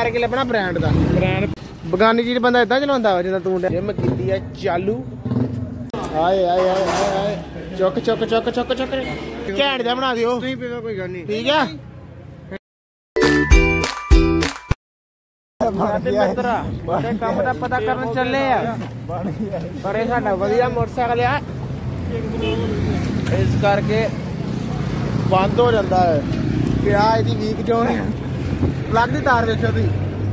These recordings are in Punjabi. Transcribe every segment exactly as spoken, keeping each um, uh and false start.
मार के अपना ब्रांड का ब्रांड बगानी चीज बंदा इदा चलाता वा जिदा तू जिम की है चालू आए आए आए आए चुक चुक चुक चुक चुक घैंट जा बना दियो कोई गल नहीं ठीक है काम का पता करन चले पर ये साडा वधिया मोटरसाइकिल है इस करके बंद हो जाता है क्या इसकी वीक जोन है प्लग की तार देखो तुम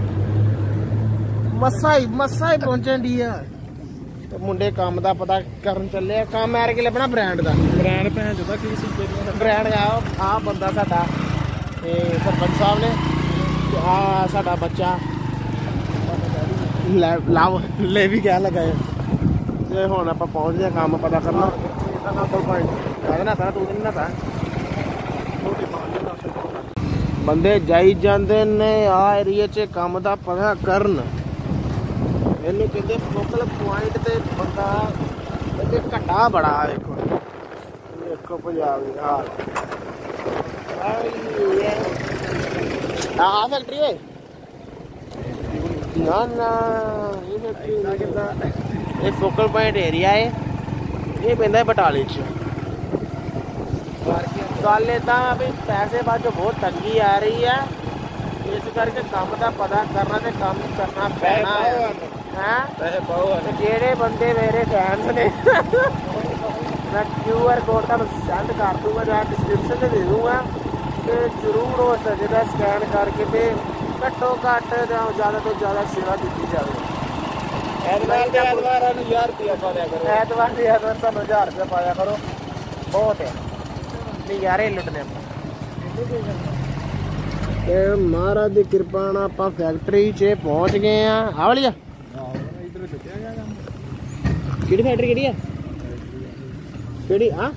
मसा ही मसा ही पहुंचन डी है तो मुंडे काम का पता करन चले काम मैर के अपना ब्रांड का ब्रांड भैन चोदा की सी ब्रांड आ बंदा साडा सरपंच साहब ने आ साडा बच्चा लाभ ले भी क्या लगा है हुण आपां पहुंच गए काम पता करना बंदे जाई जांदे ने आ एरिया च काम दा पता करन इहनूं कहंदे फोकल पॉइंट ते बंदा ते घटा बड़ा देखो देखो पंजाब दी हाल आ फैक्ट्री है ना ना ये फोकल पॉइंट एरिया है ये पैंदा बटाले च गल इदा भी पैसे बाद बहुत तंगी आ रही है इस करके काम का पता करना ते काम करना पैना है जेड़े बंदे मेरे फैंस ने मैं क्यू आर कोड का सेंड कर दूंगा या डिस्क्रिप्शन में दे दूंगा तो जरूर हो सकता स्कैन करके ते घट्टो घट्ट ज़्यादा तो ज़्यादा सेवा दी जाए एतवार हजार रुपया पाया करो एतवार एतवार सानू हजार रुपया पाया करो बहुत है नज़ारे लुटने महाराज की कृपा आप फैक्ट्री च पहुंच गए हैं आ वाली कि फैक्ट्री कि हाँ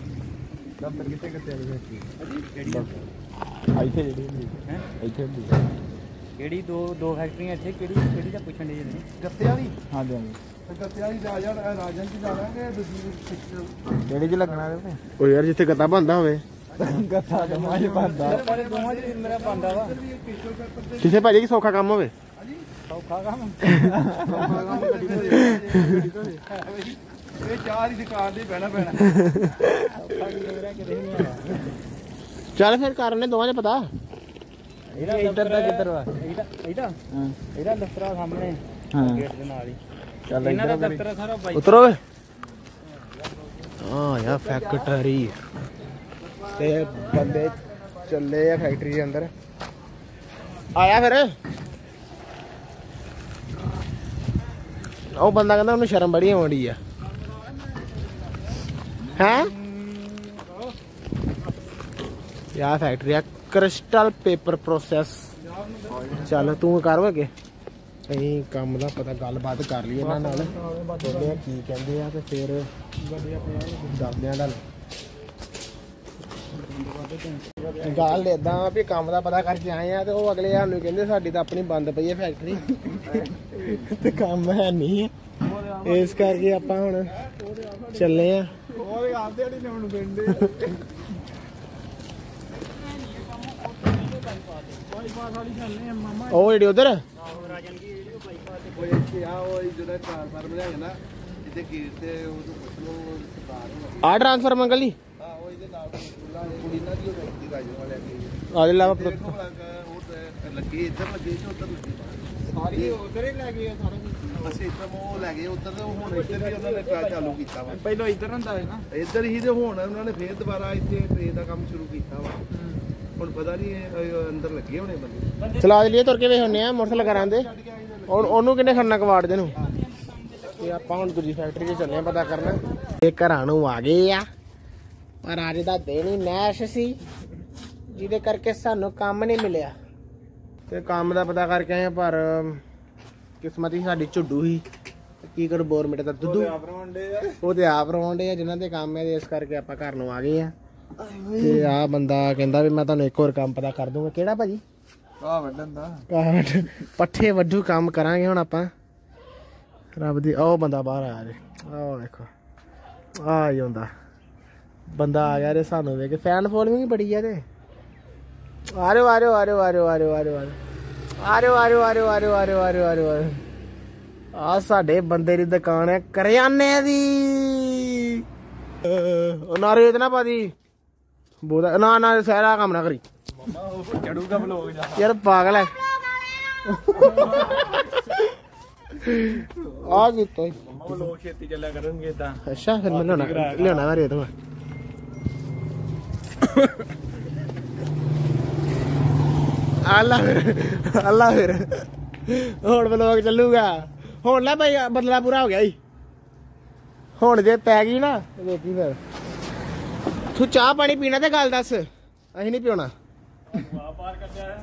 केड़ी दो दो फैक्ट्रियां इत्थे केड़ी केड़ी दा पुछण दे ने गत्ते वाली हां जी ते गत्ते वाली जा जा राजन च जाना के दूसरी केड़ी च लगना है ओ यार जिथे गत्ता बनदा होवे गत्ता जमा च बनदा पर दोवां च मेरा बनदा वा किसे भाजी की सौखा काम होवे सौखा काम सौखा काम गड्डी गड्डी तो ए चार ही दुकान दे बैठा बैठा सौखा मेरा किते नहीं आ चल फिर करने दोवां च पता इधर दा किधर वा एटा एटा हां एटा दफ्तर सामने हां गेट दे नाल ही चल इना दा दफ्तर सारा बाइक उतरो हां यार फैक्ट्री ते बंदे चले आ फैक्ट्री के अंदर आया फिर ओ बंदा कहंदा उन्हें शर्म बड़ी आउंदी है हैं यार फैक्ट्री क्रिस्टल पेपर प्रोसैस चल तू कर के अं काम का पता गलबात कर ली इन्होंने की कहते हैं तो फिर दसद गल इदा भी काम का पता करके आए हैं तो अगले सानू कहते साड़ी तो अपनी बंद पई है फैक्ट्री तो काम है नहीं इस करके आप हुण चले हैं ओ उधर आ ट्रांसफर मंगली ਪਹਿਲਾਂ ਇੱਧਰ ਹੁੰਦਾ ਹੈ ਨਾ ਇੱਧਰ ਹੀ ਤੇ ਹੁਣ ਉਹਨਾਂ ਨੇ ਫੇਰ ਦੁਬਾਰਾ ਇੱਥੇ ਟ੍ਰੇਨ ਦਾ ਕੰਮ ਸ਼ੁਰੂ ਕੀਤਾ ਵਾ ਹੁਣ ਪਤਾ ਨਹੀਂ ਅੰਦਰ ਲੱਗੇ ਹੋਣੇ ਬੰਦੇ ਚਲਾ ਚਲੀਏ ਤੁਰ ਕੇ ਵੇਖ ਹੁੰਨੇ ਆ ਮੋਟਰਸਾਈਕਲ ਕਰਾਂ ਦੇ ਹੁਣ ਉਹਨੂੰ ਕਿੰਨੇ ਖੜਨਾ ਕਵਾੜ ਦੇ ਨੂੰ ਤੇ ਆਪਾਂ ਹੁਣ ਦੂਜੀ ਫੈਕਟਰੀ 'ਚ ਚੱਲੇ ਆ ਪਤਾ ਕਰਨਾ ਇਹ ਘਰਾਂ ਨੂੰ ਆ ਗਏ ਆ ਪਰ ਅੱਜ ਦਾ ਦਿਨ ਹੀ ਨੈਸ਼ ਸੀ ਜਿਹਦੇ ਕਰਕੇ ਸਾਨੂੰ ਕੰਮ ਨਹੀਂ ਮਿਲਿਆ ਤੇ ਕੰਮ ਦਾ ਪਤਾ ਕਰਕੇ ਆਏ ਪਰ ਕਿਸਮਤ ਹੀ ਸਾਡੀ ਝੁੱਡੂ ਸੀ ਕੀ ਕਰ ਗੌਰਮੈਂਟ ਦਾ ਦੁੱਧੂ ਉਹ ਤੇ ਆਪ ਰਵਾਉਂਦੇ ਆ ਜਿਨ੍ਹਾਂ ਦੇ ਕੰਮ ਹੈ ਇਸ ਕਰਕੇ ਆਪਾਂ ਘਰ ਨੂੰ ਆ ਗਏ ਆ ਤੇ ਆ ਬੰਦਾ ਕਹਿੰਦਾ ਵੀ ਮੈਂ ਤੁਹਾਨੂੰ ਇੱਕ ਹੋਰ ਕੰਮ ਪਤਾ ਕਰ ਦੂੰਗਾ ਕਿਹੜਾ ਭਾਜੀ ਘਾਹ ਵੱਢਣ ਦਾ ਘਾਹ ਪੱਠੇ ਵੱਢੂ ਕੰਮ ਕਰਾਂਗੇ ਹੁਣ ਆਪਾਂ ਰੱਬ ਦੀ ਉਹ ਬੰਦਾ ਬਾਹਰ ਆਇਆ ਜੀ ਆਹ ਵੇਖੋ ਆ ਹੀ ਹੁੰਦਾ ਬੰਦਾ ਆ ਗਿਆ ਰੇ ਸਾਨੂੰ ਵੇਖ ਕੇ ਫੈਨ ਫੋਲੋਇੰਗ ਬੜੀ ਆ ਤੇ ਆ ਰਹੇ ਆ ਰਹੇ ਆ ਰਹੇ ਆ ਰਹੇ ਆ ਰਹੇ ਆ ਰਹੇ ਆ ਰਹੇ ਆ ਰਹੇ ਆ ਰਹੇ ਆ ਰਹੇ ਆ ਰਹੇ ਆ ਰਹੇ ਆ ਰਹੇ ਆ ਸਾਡੇ ਬੰਦੇ ਦੀ ਦੁਕਾਨ ਹੈ ਕਰਿਆਨੇ ਦੀ। ਉਹ ਨਾਰੇ ਇਤਨਾ ਪਾਦੀ ਬੋਦਾ ਨਾ ਨਾ ਸਾਰਾ ਕੰਮ ਨਾ ਕਰੀ ਮਮਾ ਉਹ ਚੜੂਗਾ ਬਲੌਗ ਜਾ ਯਾਰ ਪਾਗਲ ਹੈ ਆ ਕੀਤਾ ਮਮਾ ਬਲੌਗ ਛੇਤੀ ਚੱਲਿਆ ਕਰਨਗੇ ਤਾਂ। ਅੱਛਾ ਫਿਰ ਮੈਂ ਲਿਆਉਣਾ ਲਿਆਉਣਾ ਮੈਂ ਰੇਤ ਮੈਂ ਅੱਲਾ ਫਿਰ ਅੱਲਾ ਫਿਰ ਹੁਣ ਬਲੌਗ ਚੱਲੂਗਾ। ਹੁਣ ਲੈ ਭਾਈ ਬਦਲਾ ਪੂਰਾ ਹੋ ਗਿਆ ਜੀ। ਹੁਣ ਜੇ ਪੈ ਗਈ ਨਾ ਵੇਖੀ ਫਿਰ ਤੂੰ ਚਾਹ ਪਾਣੀ ਪੀਣਾ ਤੇ ਗੱਲ ਦੱਸ ਅਸੀਂ ਨਹੀਂ ਪੀਣਾ। ਪਾਰ ਕੱਢਿਆ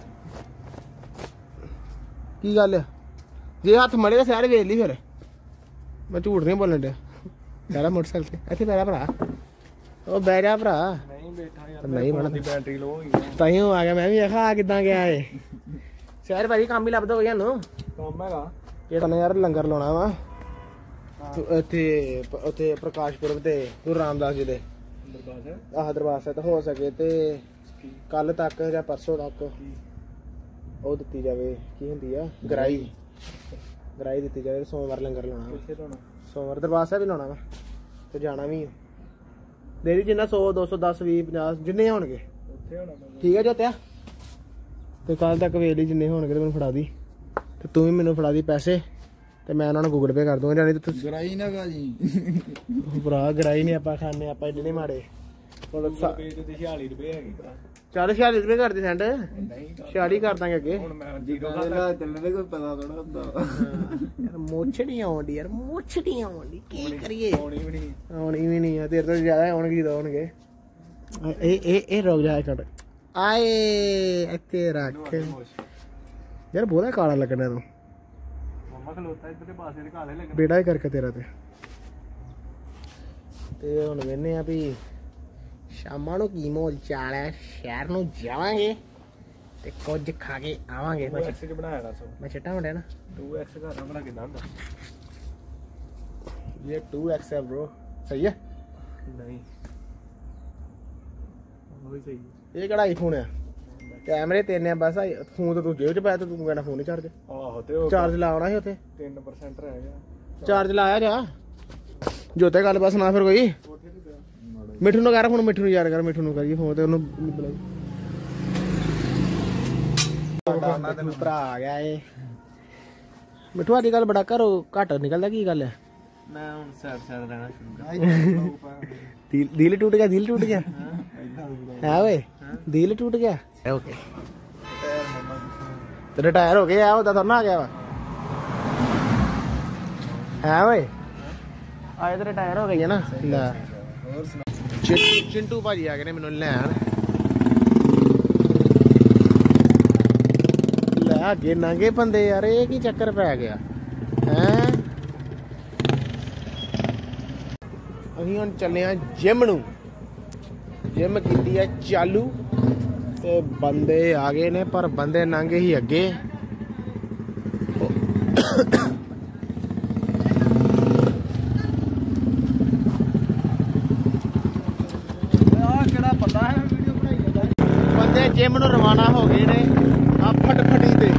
ਕੀ ਗੱਲ ਆ ਜੇ ਹੱਥ ਮੜੇ ਤਾਂ ਸਾਰੇ ਵੇਖ ਲਈ ਫਿਰ ਮੈਂ ਝੂਠ ਨਹੀਂ ਬੋਲਣ ਡਿਆ। ਬੈਰਾ ਮੋਟਰਸਾਈਕਲ ਤੇ ਇੱਥੇ ਬੈਰਾ ਭਰਾ ਉਹ ਬੈਰਾ ਭਰਾ ਨਹੀਂ ਬੈਠਾ ਯਾਰ ਨਹੀਂ ਬਣਾ ਦੀ ਬੈਟਰੀ ਲੋ ਹੋ ਗਈ ਤਾਈਓ ਆ ਗਿਆ ਮੈਂ ਵੀ ਆਖਾ ਕਿੱਦਾਂ ਗਿਆ ਏ ਸ਼ਹਿਰ ਭਾਜੀ ਕੰਮ ਹੀ ਲੱਭਦਾ ਹੋ ਗਿਆ ਨੂੰ ਕੰਮ ਹੈਗਾ ਇਹ ਤਾਂ ਯਾਰ ਲੰਗਰ ਲਾਉਣਾ ਵਾ ਇੱਥੇ ਉੱਥੇ ਪ੍ਰਕਾਸ਼ਪੁਰਮ ਤੇ ਗੁਰੂ ਰਾਮਦਾਸ ਜੀ ਦੇ ਦਰਬਾਰ ਆਹ ਦਰਬਾਰ ਸਾਹਿਬ ਹੋ ਸਕੇ ਤੇ ਕੱਲ ਤੱਕ ਜਾਂ ਪਰਸੋਂ ਤੱਕ ਉਹ ਦਿੱਤੀ ਜਾਵੇ ਕੀ ਹੁੰਦੀ ਆ ਗਰਾਈ ਗਰਾਈ ਦਿੱਤੀ ਜਾਵੇ ਸੋਮਵਾਰ ਲੰਗਰ ਲਾਉਣਾ ਕਿੱਥੇ ਲਾਉਣਾ ਸੋਮਵਾਰ ਦਰਬਾਰ ਸਾਹਿਬ ਹੀ ਲਾਉਣਾ ਵਾ ਤੇ ਜਾਣਾ ਵੀ ਦੇਰੀ ਜਿੰਨਾ ਸੌ ਦੋ ਸੌ ਦਸ ਵੀਹ ਪੰਜਾਹ ਜਿੰਨੇ ਹੋਣਗੇ ਉੱਥੇ ਹੋਣਾ ਠੀਕ ਹੈ ਜੋਤਿਆ ਤੇ ਕੱਲ ਤੱਕ ਵੇਖ ਲਈ ਜਿੰਨੇ ਹੋਣਗੇ ਤੇ ਮੈਨੂੰ ਫੜਾ ਦੀ ਤੇ ਤੂੰ ਵੀ ਮੈਨੂੰ ਫੜਾ ਦੀ ਪੈਸੇ ਤੇ ਮੈਂ ਉਹਨਾਂ ਨੂੰ ਗੂਗਲ ਪੇ ਕਰ ਦੂੰਗਾ ਜਾਨੀ ਤੇ ਤੁਸੀਂ ਗਰਾਈ ਨਾ ਗਾ ਜੀ ਭਰਾ ਗਰਾਈ ਨਹੀਂ ਆਪਾਂ ਖਾਣੇ ਆਪਾਂ ਏਡੇ ਨਹੀਂ ਮਾੜੇ ਹੁਣ ਪੇਜ ਤੇ ਛਿਆਲੀ ਰੁਪਏ ਹੈਗੀ ਭਰਾ ਚੱਲ ਛਿਆਲੀ ਰੁਪਏ ਕਰ ਦੇ ਸੈਂਡ ਨਹੀਂ ਛਿਆਲੀ ਕਰ ਦਾਂਗੇ ਅੱਗੇ ਹੁਣ ਮੈਂ ਜੀਰੋ ਦਾ ਚੱਲਣੇ ਕੋਈ ਪਤਾ ਥੋੜਾ ਹੁੰਦਾ ਯਾਰ ਮੁੱਛ ਨਹੀਂ ਆਉਂਦੀ ਯਾਰ ਮੁੱਛ ਨਹੀਂ ਆਉਂਦੀ ਕੀ ਕਰੀਏ ਆਉਣੀ ਵੀ ਨਹੀਂ ਆਉਣੀ ਵੀ ਨਹੀਂ ਆ ਤੇਰੇ ਤੋਂ ਜ਼ਿਆਦਾ ਆਉਣਗੇ ਜਦੋਂ ਆਉਣਗੇ ਇਹ ਇਹ ਇਹ ਰੁਕ ਜਾ ਇੱਕ ਆਏ ਇੱਥੇ ਰੱਖ ਯਾਰ ਬਹੁਤਾ ਕਾਲਾ ਲੱਗਣਾ ਨੂੰ ਮਮਾ ਖਲੋਤਾ ਇੱਧਰ ਪਾਸੇ ਦੇ ਕਾਲੇ ਲੱਗਣ ਬੇੜਾ ਹੀ ਕਰਕੇ ਤੇਰਾ ਤੇ ਤੇ ਹੁਣ ਵੇਨੇ ਆ ਵੀ ਸ਼ਾਮਾਂ ਨੂੰ ਕੀ ਮਾਹੌਲ ਚਾਲ ਹੈ ਸ਼ਹਿਰ ਨੂੰ ਜਾਵਾਂਗੇ ਤੇ ਕੁਝ ਖਾ ਕੇ ਆਵਾਂਗੇ ਮੈਂ ਟੂ ਐਕਸ ਚ ਬਣਾਇਆ ਦੱਸੋ ਮੈਂ ਚਿੱਟਾ ਮੁੰਡਿਆ ਨਾ ਟੂ ਐਕਸ ਘਰ ਬਣਾ ਕਿਦਾਂ ਹੁੰਦਾ ਇਹ ਟੂ ਐਕਸ ਹੈ bro ਸਹੀ ਹੈ ਨਹੀਂ ਉਹ ਵੀ ਸਹੀ ਇਹ ਕਿਹੜਾ ਆਈਫੋਨ ਆ ਕੈਮਰੇ ਤਿੰਨ ਆ ਬਸ ਫੋਨ ਤਾਂ ਤੂੰ ਜੇਬ ਚ ਪਾਇਆ ਤੇ ਤੂੰ ਕਹਿੰਦਾ ਫੋਨ ਨਹੀਂ ਚਾਰਜ ਆਹੋ ਤੇ ਉਹ ਚਾਰਜ ਲਾਉਣਾ ਸੀ ਉੱਥੇ ਤਿੰਨ ਪਰਸੈਂਟ ਰਹਿ ਗਿਆ ਚਾਰਜ ਲਾਇਆ ਜਾ ਜੋਤੇ ਗੱਲ ਬਸ ਨਾ ਫਿਰ ਕੋਈ ਕੋਠੇ ਤੇ ਪਿਆ ਮਿੱਠੂ ਨੂੰ ਕਰ ਫੋਨ ਮਿੱਠੂ ਨੂੰ ਯਾਦ ਕਰ ਮਿੱਠੂ ਨੂੰ ਕਰੀਏ ਫੋਨ ਤੇ ਉਹਨੂੰ ਬੁਲਾਈ ਤੈਨੂੰ ਭਰਾ ਆ ਗਿਆ ਏ ਮਿੱਠੂ ਅੱਜ ਕੱਲ ਬੜਾ ਘਰੋਂ ਘੱਟ ਨਿਕਲਦਾ ਕੀ ਗੱਲ ਹੈ ਮੈਂ ਹੁਣ ਸੈਡ ਸੈਡ ਰਹਿਣਾ ਸ਼ੁਰੂ ਕਰ ਦਿਲ ਦਿਲ ਟूट गया दिल टूट गया है ओए दिल टूट गया ओके तेरे टायर हो गए ਉਹਦਾ ਤਾਂ ਨਾ ਆ ਗਿਆ ਵਾ ਹੈ ਓਏ ਆਏ ਤੇਰੇ ਟਾਇਰ ਹੋ ਗਏ ਨਾ ਲੈ ਹੋਰ ਸੁਣਾ ਚਿੰਟੂ ਚਿੰਟੂ ਭਾਜੀ ਆ ਗਏ ਨੇ ਮੈਨੂੰ ਲੈਣ ਲੈ ਅੱਗੇ ਨਾਂਗੇ ਬੰਦੇ ਯਾਰ ਇਹ ਕੀ ਚੱਕਰ ਪੈ ਗਿਆ ਹੈ ਅਸੀਂ ਹੁਣ ਚੱਲੇ ਆ ਜਿਮ ਨੂੰ ਜਿਮ ਕੀਤੀ ਆ ਚਾਲੂ ਤੇ ਬੰਦੇ ਆ ਗਏ ਨੇ ਪਰ ਬੰਦੇ ਲੰਘੇ ਹੀ ਅੱਗੇ ਆ ਕਿਹੜਾ ਬੰਦਾ ਹੈ ਵੀਡੀਓ ਬਣਾਈ ਜਾਂਦਾ ਬੰਦੇ ਜਿਮ ਨੂੰ ਰਵਾਨਾ ਹੋ ਗਏ ਨੇ ਆ ਫਟਫਟੀ ਤੇ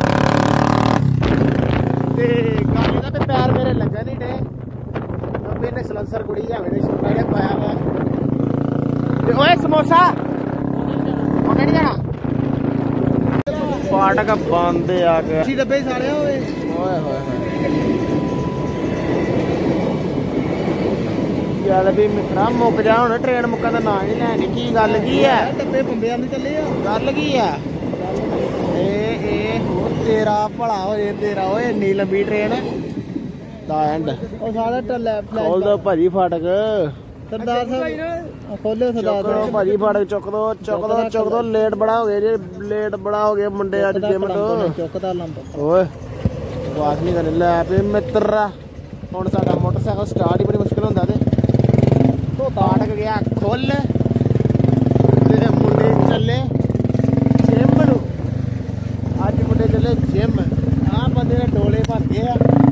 ਤੇ ਗਾਣੇ ਦਾ ਤੇ ਪੈਰ ਮੇਰੇ ਲੱਗਾ ਨਹੀਂ ਡੇ ਅੱਬੇ ਨੇ ਸਲੰਸਰ ਕੁੜੀ ਆਵੇ ਨੇ ਛੋਟਾ ਜਿਹਾ ਪਾਇਆ ਵਾ ਤੇ ਓਏ ਸਮੋਸਾ ਉਹਨੇ ਨਹੀਂ ਜਾਣਾ ਫਾਟਕ ਬੰਦ ਆ ਗਿਆ ਅੱਸੀ ਡੱਬੇ ਸਾਰੇ ਹੋਏ ਓਏ ਹੋਏ ਹੋਏ ਯਾਰ ਵੀ ਮਿੱਤਰਾ ਮੁੱਕ ਜਾ ਹੁਣ ਟ੍ਰੇਨ ਮੁੱਕਣ ਦਾ ਨਾਂ ਹੀ ਲੈਣੀ ਕੀ ਗੱਲ ਕੀ ਹੈ ਡੱਬੇ ਬੰਬਿਆਂ ਦੇ ਚੱਲੇ ਆ ਗੱਲ ਕੀ ਆ ਇਹ ਇਹ ਹੋ ਤੇਰਾ ਭਲਾ ਹੋ ਜੇ ਤੇਰਾ ਓਏ ਇੰਨੀ ਲੰਬੀ ਟ੍ਰੇਨ ਦਾ ਐਂਡ ਉਹ ਸਾਰਾ ਟੱਲੇ ਖੋਲ ਦੋ ਭਾਜੀ ਫਾਟਕ ਸਰਦਾਰ ਸਾਹਿਬ ਖੋਲਿਓ ਸਰਦਾਰ ਚੁੱਕ ਦੋ ਭਾਜੀ ਫਾਟਕ ਚੁੱਕ ਦੋ ਚੁੱਕ ਦੋ ਚੁੱਕ ਦੋ ਲੇਟ ਬੜਾ ਹੋ ਗਿਆ ਜੀ ਲੇਟ ਬੜਾ ਹੋ ਗਿਆ ਮੁੰਡੇ ਅੱਜ ਜਿਮ ਤੋਂ ਚੁੱਕਦਾ ਲੰਬ ਓਏ ਆਵਾਜ਼ ਨਹੀਂ ਕਰਨੀ ਲੈ ਵੀ ਮਿੱਤਰਾ ਹੁਣ ਸਾਡਾ ਮੋਟਰਸਾਈਕਲ ਸਟਾਰਟ ਹੀ ਬੜੀ ਮੁਸ਼ਕਿਲ ਹੁੰਦਾ ਤੇ ਉਹ ਫਾਟਕ ਗਿਆ ਖੁੱਲ ਤੇ ਮੁੰਡੇ ਚੱਲੇ ਜਿਮ ਨੂੰ ਅੱਜ ਮੁੰਡੇ ਚੱਲੇ ਜਿਮ ਆਹ ਬੰਦੇ ਨੇ ਡੋਲੇ ਭਰ ਗਏ ਆ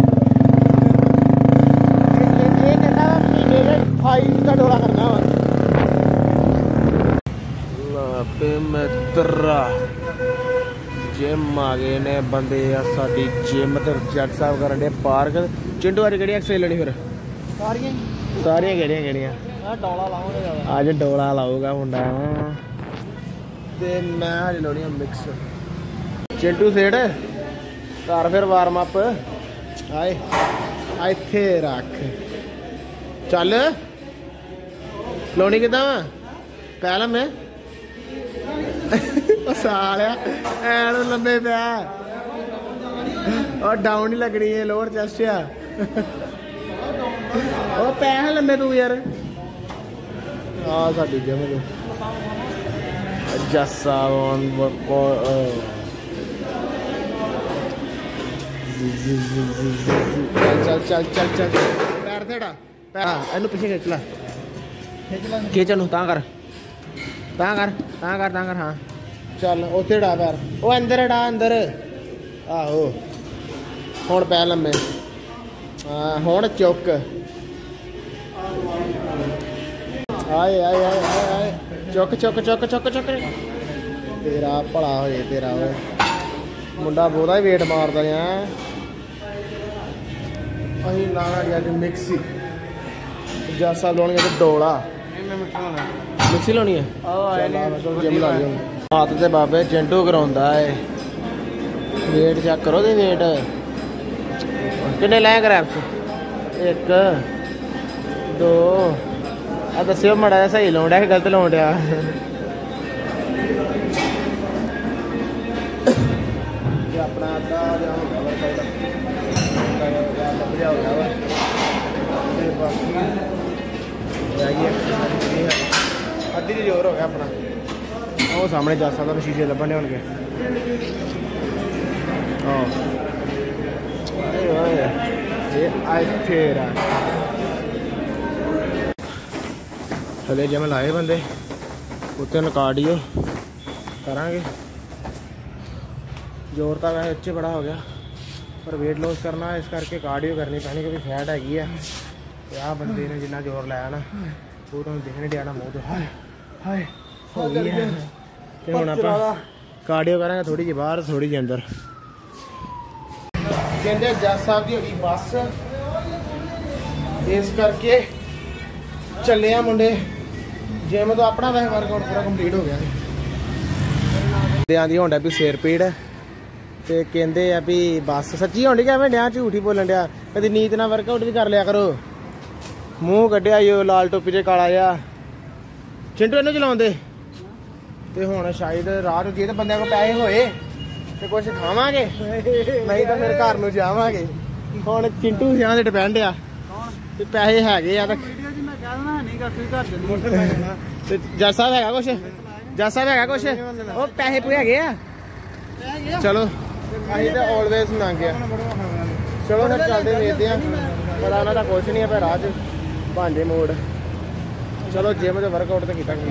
ਇਹ ਕਹਿੰਦਾ ਵਾ ਮਹੀਨੇ ਦੇ ਅਠਾਈ ਦਾ ਡੋਲਾ ਕਰਨਾ ਵਾ ਲਾ ਪੇ ਮਿੱਤਰਾ ਜਿਮ जिम आ गए ने बंदे साडी जिम ते जट साहब करन दे पार्क। चिंटू अज केड़ी एक्सरसाइज लेनी फिर? ਸਾਰੀਆਂ सारियां केड़ियां केड़ियां? ਆ ਡੋਲਾ ਲਾਉਂਦੇ ਜ਼ਿਆਦਾ अज डोला लाऊगा मुंडा ते मैं अज लाउणी आ मिक्स। चिंटू सेठ कर फिर वार्म अप। आए इत्थे रख चल लाउणी किदां वा पहला मैं सालिया ऐन लम्बे पिया और डाउन ही लगनी है लोअर चेस्ट आ ਉਹ ਪੈਸੇ ਲੰਮੇ ਤੂੰ ਯਾਰ ਆ ਸਾਡੀ ਜਿਮ ਦੇ ਜੱਸਾ ਔਨ ਚੱਲ ਚੱਲ ਚੱਲ ਚੱਲ ਪੈਰ ਥੇੜਾ ਪੈਰ ਇਹਨੂੰ ਪਿੱਛੇ ਖਿੱਚ ਲੈ ਖਿੱਚ ਨੂੰ ਤਾਂ ਕਰ ਤਾਂ ਕਰ ਤਾਂ ਕਰ ਤਾਂ ਕਰ ਹਾਂ ਚੱਲ ਉੱਥੇ ਡਾ ਪੈਰ ਉਹ ਅੰਦਰ ਡਾ ਅੰਦਰ ਆਹੋ ਹੁਣ ਪੈ ਲੰਮੇ ਹਾਂ ਹੁਣ ਚੁੱਕ ਆਏ ਆਏ ਆਏ ਆਏ ਚੁੱਕ ਚੁੱਕ ਚੁੱਕ ਚੁੱਕ ਚੁੱਕ ਤੇਰਾ ਭਲਾ ਹੋਏ ਤੇਰਾ ਓਏ ਮੁੰਡਾ ਬਹੁਤਾ ਹੀ ਵੇਟ ਮਾਰਦਾ ਆ ਅਸੀਂ ਲਾਣਾ ਗਿਆ ਜੀ ਮਿਕਸੀ ਜਾਸਾ ਲਾਉਣਗੇ ਤੇ ਡੋਲਾ ਮਿਕਸੀ ਲਾਉਣੀ ਹੈ ਜਿਮ ਲਾ ਲਈ ਹੱਥ ਤੇ ਬਾਬੇ ਚਿੰਟੂ ਕਰਾਉਂਦਾ ਏ ਵੇਟ ਚੈੱਕ ਕਰੋ ਤੇ ਵੇਟ ਕਿੰਨੇ ਲਾਇਆ ਗ੍ਰੈਪਸ ਇੱਕ ਦੋ ਆ ਦੱਸਿਓ ਮਾੜਾ ਜਿਹਾ ਸਹੀ ਲਾਉਣ ਡਿਆ ਕਿ ਗਲਤ ਲਾਉਣ ਡਿਆ ਇਹ ਆਪਣਾ ਅੱਧਾ ਜਿਹਾ ਹੋ ਗਿਆ ਵਰਕ ਆਊਟ ਲੱਭ ਜਾ ਹੋ ਗਿਆ ਵਾ ਤੇ ਬਾਕੀ ਜਾਈਏ ਅੱਧੀ ਦੀ ਜ਼ੋਰ ਹੋ ਗਿਆ ਆਪਣਾ ਉਹ ਸਾਹਮਣੇ ਜਾ ਸਕਦਾ ਸ਼ੀਸ਼ੇ ਲੱਭਣ ਦੇ ਹੋਣਗੇ ਆਹ ਇਹ ਆਈ ਤੇਰਾ हले जिम लाए बंदे उत्ते कार्डियो करांगे जोर तो वैसे अच्छे बड़ा हो गया पर वेट लॉस करना इस करके कार्डियो करनी पैनी क्योंकि फैट हैगी है आ बंदे ने जिन्ना जोर लाया ना वो तुम दिख नहीं दिया मूँह तो हाय हाय हो गई है ते हुण आपां कार्डियो करांगे थोड़ी जी बाहर थोड़ी जी अंदर कहते जज साहब की होगी बस इस करके चले आ मुंडे जिम तो अपना वैसे वर्कआउट पूरा कंप्लीट हो गया बंदियां दी होंदा भी सिर पीड़ ते कहंदे आ भी बस सच्ची होंदी किवें डिया झूठ ही बोलन डिया कदी नीत ना वर्कआउट भी कर लिया करो मूँह कड्ढिया यो लाल टोपी च काला जिहा चिंटू इहनूं चलाउंदे ते हुण शायद रात जे ते बंदियां कोल पैसे होए ते कुछ खावांगे नहीं तो फिर घर नूं जावांगे हुण चिंटू सियां ते डिपेंड आ ते पैसे हैगे आ तां जज साहब है कुछ जज साहब है कुछ वो पैसे पूरे है चलो अभी तो ऑलवेज मंग गया चलो फिर चलते देखते हैं पर आना तो कुछ नहीं है फिर राह च भांजे मोड़ चलो जिम से वर्कआउट तो किया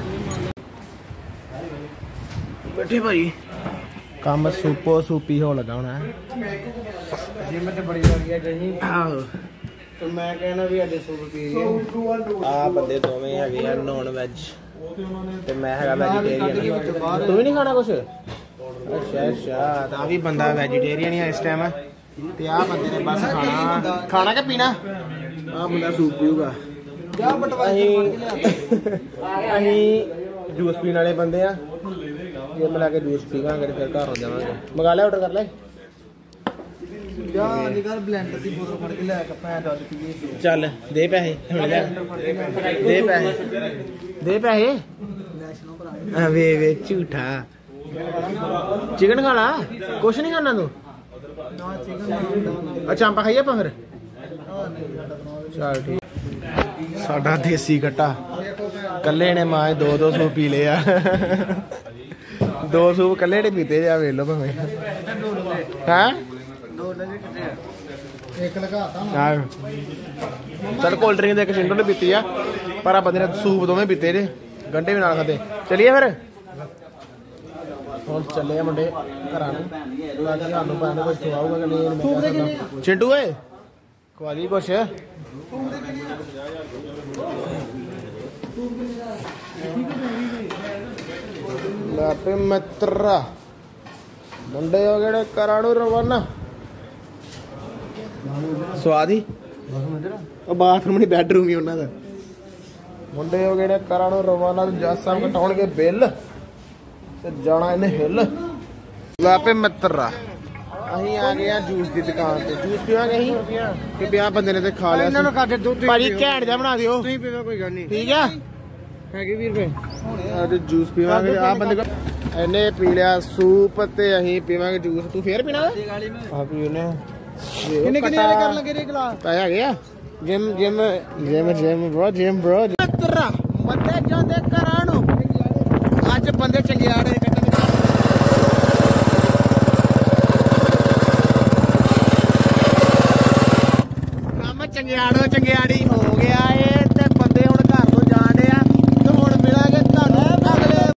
बैठे भाई काम सूपो सूपी हो लगा होना जिम तो बड़ी बड़ी आहो तो मैं कहना भी अज सूप पी आ बंदे दोवें है नॉन वैज ते मैं है वैजीटेरियन तू भी नहीं खाना कुछ अच्छा अच्छा तो आ भी बंदा वैजीटेरियन ही है इस टाइम ते आ बंदे ने बस खाना खाना क्या पीना आ बंदा सूप पीऊगा अहीं जूस पीने वाले बंदे आ जिम ला के जूस पीवांगे फिर घर जावांगे मंगा लिया ऑर्डर कर ले चल दे पैसे दे पैसे दे पैसे वे वे झूठा चिकन खाना कुछ नहीं खाना तू अच्छा अंपा खाइए फिर चल ठीक साडा देसी कट्टा कल्ले ने मां दो दो सूप पी ले दो सूप कल्ले ने पीते जा वेख लो भावें हैं चल कोल्ड ड्रिंक एक चिंटू ने पीती है पर बंदे ने सूप दोवें पीते जे गंढे भी नाल खाते चलिए फिर हम चले मुंडे घर सानू पता नहीं कुछ खवाऊगा कि नहीं चिंटू है खवा दी कुछ मित्रा ਮੁੰਡੇ ਹੋ ਗਏ ਘਰਾਂ ਨੂੰ ਰਵਾਨਾ ਸਵਾਦ ਹੀ ਉਹ ਬਾਥਰੂਮ ਨਹੀਂ ਬੈਡਰੂਮ ਹੀ ਉਹਨਾਂ ਦਾ ਮੁੰਡੇ ਹੋ ਗਏ ਘਰਾਂ ਨੂੰ ਰਵਾਨਾ ਜੱਜ ਸਾਹਿਬ ਕਟਾਉਣਗੇ ਬਿੱਲ ਤੇ ਜਾਣਾ ਇਹਨੇ ਹਿੱਲ ਲਾਪੇ ਮਿੱਤਰਾ ਅਸੀਂ ਆ ਗਏ ਆ ਜੂਸ ਦੀ ਦੁਕਾਨ ਤੇ ਜੂਸ ਪੀਵਾਂਗੇ ਅਸੀਂ ਕਿ ਵਿਆਹ ਬੰਦੇ ਨੇ ਤੇ ਖਾ ਲਿਆ ਇਹਨਾਂ ਨੂੰ ਕੱਢ ਦੁੱਧ ਭਾਜੀ ਘੈਂਟ ਜਿਹਾ ਬਣਾ ਦਿਓ ਤੁਸੀਂ ਪੀਵਾ ਕੋਈ ਗੱਲ ਨਹੀਂ ਠੀਕ ਆ ਹੈਗੇ ਵੀਹ ਰੁਪਏ ਅੱਜ ਜੂਸ ਪੀਵਾਂਗੇ ਆ ਬੰਦੇ ਕੋਲ ਇਹਨੇ ਪੀ ਲਿਆ ਸੂਪ ਤੇ ਅਸੀਂ ਪੀਵਾਂਗੇ ਜੂਸ ਤੂੰ ਫੇਰ ਪੀਣਾ ਆ ਪੀਉਨੇ ਕਿੰਨੇ ਕਿੰਨੇ ਵਾਲੇ ਕਰਨ ਲੱਗੇ ਰੇ ਗਲਾਸ ਪੈ ਹੈਗੇ ਆ gym gym gym gym bro gym bro ਮਿੱਤਰਾ ਬੰਦੇ ਜਾਂਦੇ ਘਰਾਂ ਨੂੰ ਅੱਜ ਬੰਦੇ ਚੰਗਿਆੜੇ ਕੱਟਣ ਕੰਮ ਚੰਗਿਆੜੋ ਚੰਗਿਆੜੀ